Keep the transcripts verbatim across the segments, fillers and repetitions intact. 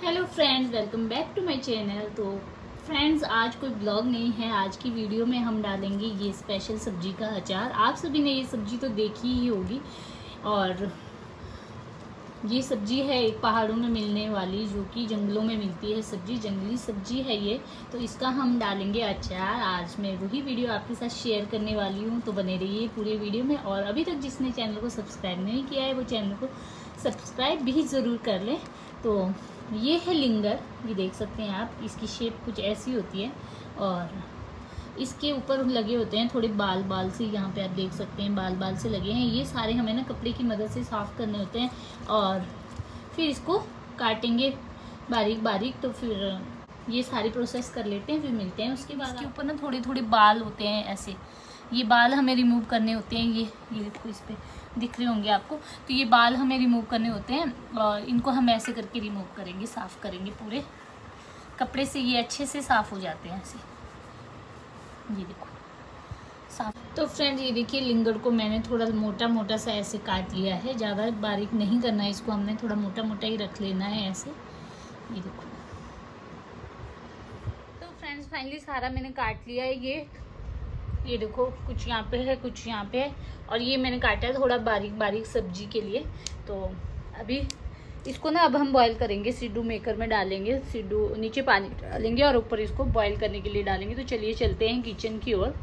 Hello friends, welcome back to my channel. तो friends, आज कोई ब्लॉग नहीं है। आज की वीडियो में हम डालेंगे ये स्पेशल सब्जी का अचार। आप सभी ने ये सब्जी तो देखी ही होगी, और ये सब्जी है एक पहाड़ों में मिलने वाली, जो कि जंगलों में मिलती है सब्जी, जंगली सब्जी है ये। तो इसका हम डालेंगे अचार। आज मैं वही वीडियो आपके साथ शेयर करने वाली हूँ, तो बने रहिए पूरे वीडियो में। और अभी तक जिसने चैनल को सब्सक्राइब नहीं किया है वो चैनल को सब्सक्राइब भी ज़रूर कर लें। तो ये है लिंगर, ये देख सकते हैं आप, इसकी शेप कुछ ऐसी होती है और इसके ऊपर लगे होते हैं थोड़े बाल बाल से। यहाँ पे आप देख सकते हैं बाल बाल से लगे हैं। ये सारे हमें ना कपड़े की मदद से साफ़ करने होते हैं और फिर इसको काटेंगे बारीक बारीक। तो फिर ये सारी प्रोसेस कर लेते हैं, फिर मिलते हैं। उसके बाद इसके ऊपर ना थोड़े थोड़े बाल होते हैं ऐसे, ये बाल हमें रिमूव करने होते हैं। ये ये देखो, इस पर दिख रहे होंगे आपको। तो ये बाल हमें रिमूव करने होते हैं और इनको हम ऐसे करके रिमूव करेंगे, साफ़ करेंगे पूरे कपड़े से। ये अच्छे से साफ़ हो जाते हैं ऐसे, ये देखो साफ। तो फ्रेंड, ये देखिए लिंगर को मैंने थोड़ा मोटा मोटा सा ऐसे काट लिया है। ज़्यादा बारीक नहीं करना है इसको, हमने थोड़ा मोटा मोटा ही रख लेना है ऐसे, ये देखो। तो फ्रेंड्स, फाइनली सारा मैंने काट लिया है। ये ये देखो, कुछ यहाँ पे है, कुछ यहाँ पे है, और ये मैंने काटा है थोड़ा बारीक बारीक सब्जी के लिए। तो अभी इसको ना अब हम बॉईल करेंगे, सिड्डू मेकर में डालेंगे। सिड्डू नीचे पानी डालेंगे और ऊपर इसको बॉईल करने के लिए डालेंगे। तो चलिए चलते हैं किचन की ओर।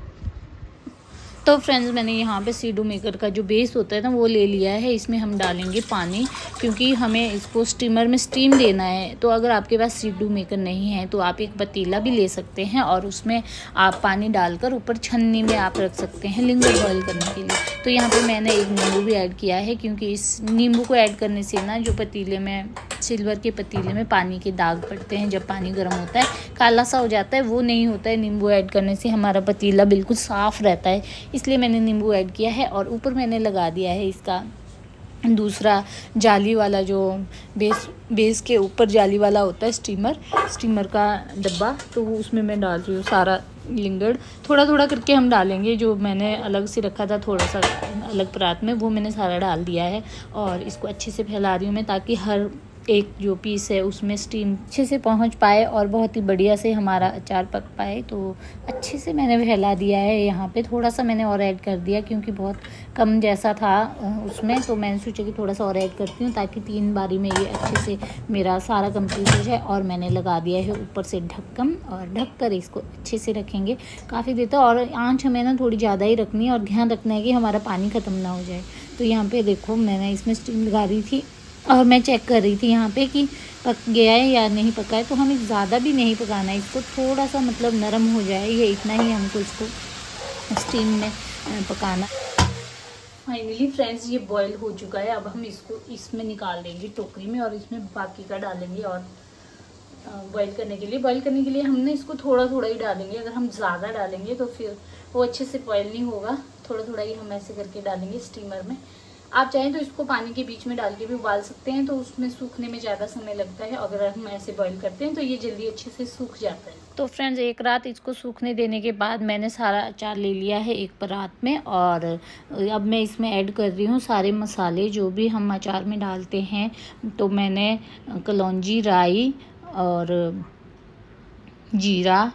तो फ्रेंड्स, मैंने यहाँ पे सिड्डू मेकर का जो बेस होता है ना वो ले लिया है। इसमें हम डालेंगे पानी, क्योंकि हमें इसको स्टीमर में स्टीम देना है। तो अगर आपके पास सिड्डू मेकर नहीं है तो आप एक पतीला भी ले सकते हैं और उसमें आप पानी डालकर ऊपर छन्नी में आप रख सकते हैं लिंगर बॉईल करने के लिए। तो यहाँ पे मैंने एक नींबू भी ऐड किया है, क्योंकि इस नींबू को ऐड करने से ना जो पतीले में, सिल्वर के पतीले में पानी के दाग पड़ते हैं, जब पानी गर्म होता है काला सा हो जाता है, वो नहीं होता है। नींबू ऐड करने से हमारा पतीला बिल्कुल साफ़ रहता है, इसलिए मैंने नींबू ऐड किया है। और ऊपर मैंने लगा दिया है इसका दूसरा जाली वाला, जो बेस बेस के ऊपर जाली वाला होता है स्टीमर स्टीमर का डब्बा। तो वो उसमें मैं डाल रही हूँ सारा लिंगर। थोड़ा थोड़ा करके हम डालेंगे। जो मैंने अलग से रखा था थोड़ा सा अलग परात में, वो मैंने सारा डाल दिया है और इसको अच्छे से फैला रही हूँ मैं, ताकि हर एक जो पीस है उसमें स्टीम अच्छे से पहुंच पाए और बहुत ही बढ़िया से हमारा अचार पक पाए। तो अच्छे से मैंने फैला दिया है। यहाँ पे थोड़ा सा मैंने और ऐड कर दिया, क्योंकि बहुत कम जैसा था उसमें, तो मैंने सोचा कि थोड़ा सा और ऐड करती हूँ, ताकि तीन बारी में ये अच्छे से मेरा सारा कंप्लीट हो जाए। और मैंने लगा दिया है ऊपर से ढक्कन, और ढक कर इसको अच्छे से रखेंगे काफ़ी देर तक। और आँच हमें ना थोड़ी ज़्यादा ही रखनी है और ध्यान रखना है कि हमारा पानी ख़त्म ना हो जाए। तो यहाँ पर देखो, मैंने इसमें स्टीम लगा दी थी और मैं चेक कर रही थी यहाँ पे कि पक गया है या नहीं पका है। तो हमें ज़्यादा भी नहीं पकाना है इसको, थोड़ा सा मतलब नरम हो जाए, ये इतना ही हमको इसको स्टीम में पकाना। फाइनली फ्रेंड्स, ये बॉईल हो चुका है। अब हम इसको इसमें निकाल देंगे टोकरी में, और इसमें बाकी का डालेंगे। और बॉईल करने के लिए बॉईल करने के लिए हमने इसको थोड़ा थोड़ा ही डालेंगे। अगर हम ज़्यादा डालेंगे तो फिर वो अच्छे से बॉईल नहीं होगा। थोड़ा थोड़ा ही हम ऐसे करके डालेंगे स्टीमर में। आप चाहें तो इसको पानी के बीच में डाल के भी उबाल सकते हैं, तो उसमें सूखने में ज़्यादा समय लगता है। अगर हम ऐसे बॉईल करते हैं तो ये जल्दी अच्छे से सूख जाता है। तो फ्रेंड्स, एक रात इसको सूखने देने के बाद मैंने सारा अचार ले लिया है एक परात में, और अब मैं इसमें ऐड कर रही हूँ सारे मसाले जो भी हम अचार में डालते हैं। तो मैंने कलौंजी, राई और जीरा,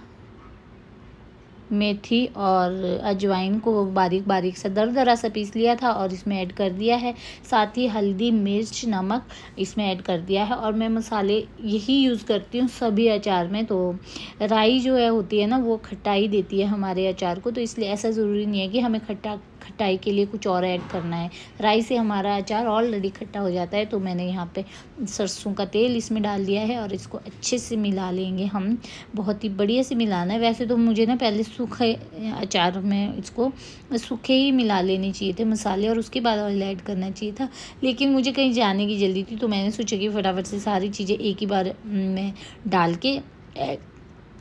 मेथी और अजवाइन को बारीक बारीक सा दरदरा सा पीस लिया था और इसमें ऐड कर दिया है। साथ ही हल्दी, मिर्च, नमक इसमें ऐड कर दिया है। और मैं मसाले यही यूज़ करती हूँ सभी अचार में। तो राई जो है होती है ना, वो खटाई देती है हमारे अचार को, तो इसलिए ऐसा ज़रूरी नहीं है कि हमें खट्टा खटाई के लिए कुछ और ऐड करना है। राई से हमारा अचार ऑलरेडी खट्टा हो जाता है। तो मैंने यहाँ पे सरसों का तेल इसमें डाल दिया है और इसको अच्छे से मिला लेंगे हम, बहुत ही बढ़िया से मिलाना है। वैसे तो मुझे ना पहले सूखे अचार में इसको सूखे ही मिला लेने चाहिए थे मसाले, और उसके बाद ऑयल ऐड करना चाहिए था, लेकिन मुझे कहीं जाने की जल्दी थी। तो मैंने सोचा कि फटाफट से सारी चीज़ें एक ही बार में डाल के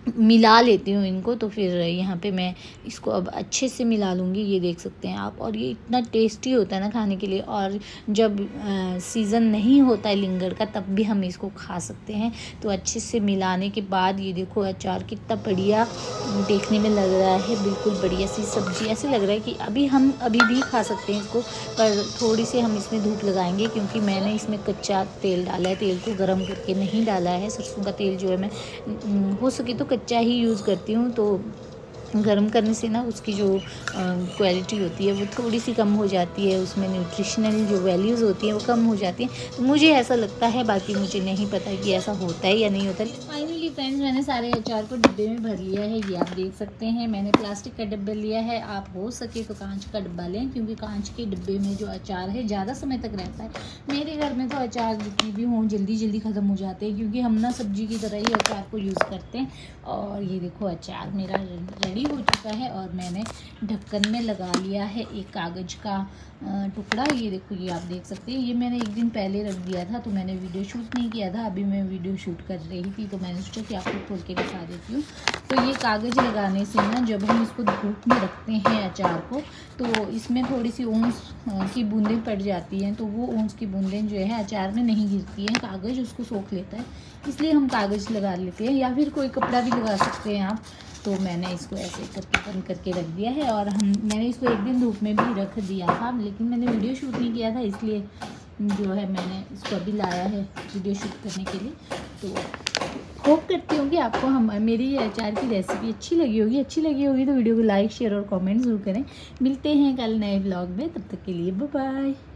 मिला लेती हूँ इनको। तो फिर यहाँ पे मैं इसको अब अच्छे से मिला लूँगी, ये देख सकते हैं आप। और ये इतना टेस्टी होता है ना खाने के लिए, और जब सीज़न नहीं होता है लिंगर का तब भी हम इसको खा सकते हैं। तो अच्छे से मिलाने के बाद ये देखो अचार कितना बढ़िया देखने में लग रहा है, बिल्कुल बढ़िया सी सब्ज़ी। ऐसे लग रहा है कि अभी हम अभी भी खा सकते हैं इसको, पर थोड़ी सी हम इसमें धूप लगाएंगे क्योंकि मैंने इसमें कच्चा तेल डाला है, तेल को गर्म करके नहीं डाला है। सरसों का तेल जो है मैं हो सके तो कच्चा ही यूज़ करती हूँ, तो गर्म करने से ना उसकी जो क्वालिटी होती है वो थोड़ी सी कम हो जाती है, उसमें न्यूट्रिशनल जो वैल्यूज़ होती हैं वो कम हो जाती हैं। तो मुझे ऐसा लगता है, बाकी मुझे नहीं पता कि ऐसा होता है या नहीं होता। फाइनली फ्रेंड्स, मैंने सारे अचार को डिब्बे में भर लिया है, ये आप देख सकते हैं। मैंने प्लास्टिक का डिब्बा लिया है, आप हो सके तो कांच का डिब्बा लें, क्योंकि कांच के डिब्बे में जो अचार है ज़्यादा समय तक रहता है। मेरे घर में तो अचार जितने भी हों जल्दी जल्दी ख़त्म हो जाते हैं, क्योंकि हम ना सब्जी की तरह ही अचार को यूज़ करते हैं। और ये देखो अचार मेरा रेडी हो चुका है और मैंने ढक्कन में लगा लिया है एक कागज़ का टुकड़ा। ये देखो, ये आप देख सकते हैं। ये मैंने एक दिन पहले रख दिया था, तो मैंने वीडियो शूट नहीं किया था। अभी मैं वीडियो शूट कर रही थी तो मैंने सोचा कि आपको खोल के दिखा देती हूँ। तो ये कागज़ लगाने से ना, जब हम इसको धूप में रखते हैं अचार को, तो इसमें थोड़ी सी ओंस की बूंदें पड़ जाती हैं, तो वो ओंस की बूंदें जो है अचार में नहीं गिरती हैं, कागज़ उसको सोख लेता है, इसलिए हम कागज़ लगा लेते हैं, या फिर कोई कपड़ा भी लगा सकते हैं आप। तो मैंने इसको ऐसे करके बंद करके रख दिया है। और हम मैंने इसको एक दिन धूप में भी रख दिया था, लेकिन मैंने वीडियो शूट नहीं किया था, इसलिए जो है मैंने इसको अभी लाया है वीडियो शूट करने के लिए। तो होप करती हूँ कि आपको हम मेरी ये अचार की रेसिपी अच्छी लगी होगी। अच्छी लगी होगी तो वीडियो को लाइक, शेयर और कमेंट ज़रूर करें। मिलते हैं कल नए ब्लॉग में, तब तक के लिए बाय बाय।